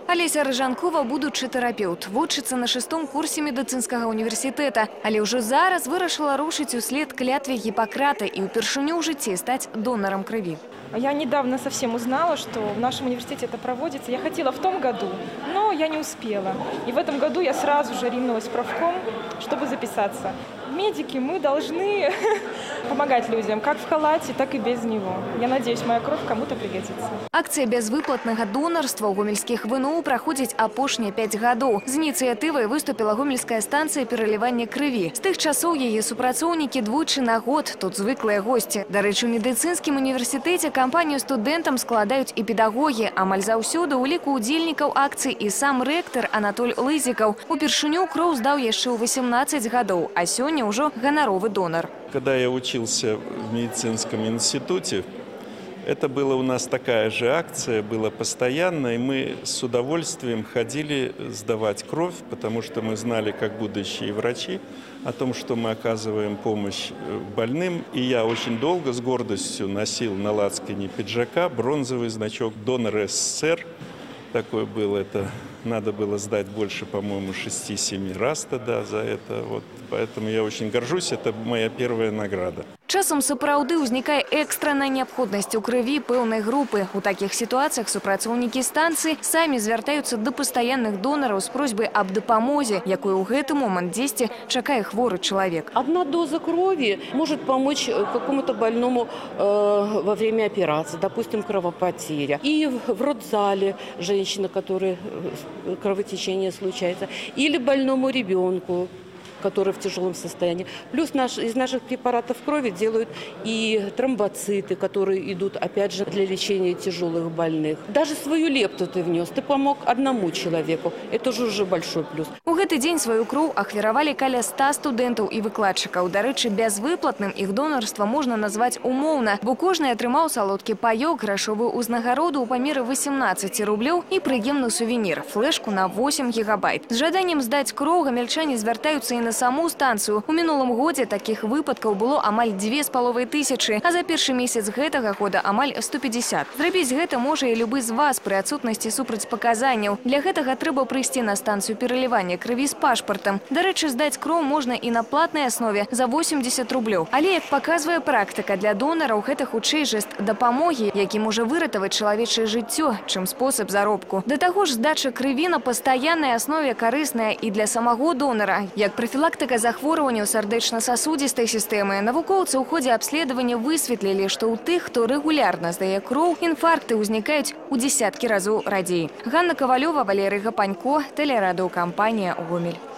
Олеся Рыжанкова, будучи терапевт, вучится на 6-м курсе медицинского университета, але уже зараз вырашила рушить услед клятве Гиппократа и упершыню ў жыцці стать донором крови. Я недавно совсем узнала, что в нашем университете это проводится. Я хотела в том году, но я не успела. И в этом году я сразу же ринулась в правком, чтобы записаться. Медики, мы должны помогать людям, как в халате, так и без него. Я надеюсь, моя кровь кому-то пригодится. Акция безвыплатного донорства у гомельских ВНУ проходит апошние 5 годов. С инициативой выступила гомельская станция переливания крови. С тех часов ее супрацоўнікі двойчы на год тут звыклые гости. До речі, у медицинском университете компанию студентам складают и педагоги. Амаль заўсёды у ліку удзельнікаў акций и сам ректор Анатоль Лызиков. Упершыню кроў здаў яшчэ ў 18 годов, а сёння уже гоноровый донор. Когда я учился в медицинском институте, это была у нас такая же акция, была постоянно, и мы с удовольствием ходили сдавать кровь, потому что мы знали, как будущие врачи, о том, что мы оказываем помощь больным. И я очень долго с гордостью носил на лацкане пиджака бронзовый значок «Донор СССР». Такое было, это надо было сдать больше, по-моему, 6-7 раз тогда за это. Вот, поэтому я очень горжусь, это моя первая награда. Часом сапраўды ўзнікае экстранная неабходнасць у крыві пэўнай групы. У такіх сітуацыях супрацоўнікі станцыі самі звяртаюцца да пастаянных донараў з просьбай аб дапамозе, якую ў гэты момант дзесьці чакае хворы чалавек. Одна доза крови может помочь какому-то больному во время операции, допустим, кровопотеря. И в родзале женщина, которой кровотечение случается, или больному ребенку, который в тяжелом состоянии. Плюс из наших препаратов крови делают и тромбоциты, которые идут, опять же, для лечения тяжелых больных. Даже свою лепту ты внес, ты помог одному человеку. Это же уже большой плюс. У гэты дзень сваю кроў ахвяравалі каля 100 студэнтаў і выкладчыкаў. Дарэчы, бязвыплатным іх донарства можна назваць умоўна, бо кожны атрымаў салодкі паёк, грашовую ўзнагароду ў памеры 18 рублёў і прыемны сувенір – флешку на 8 гигабайт. З жаданнем здаць кроў гамельчане звяртаюцца і на саму станцию. У мінулым годзе таких выпадкаў было амаль 2500, а за першы месяц гэтага года амаль 150. Зрабіць гэта можа і любы з вас пры адсутнасці супрацьпаказанняў. Для гэтага трэба прыйсці на станцию пералівання крыві з пашпартам. Дарэчы, здаць кроў можна і на платнай аснове за 80 рублёў. Але, як паказвае практыка, для донараў гэта хутчэй жэст дапамогі, які можа выратаваць чалавечае жыццё, чым спосаб заробку. Да таго ж, здача крыві на пастаяннай аснове карысная і для самого донара, як профилактика захворванняў сардэчна-сасудзістай сістэмы. Навукоўцы ў ходзе абследавання высветлілі, што ў тых, хто рэгулярна здае кроў, інфаркты ўзнікаюць у дзесяткі разоў радзей. Ганна Ковалёва, Валерий Гапанько, телерадиокомпания «Гомель».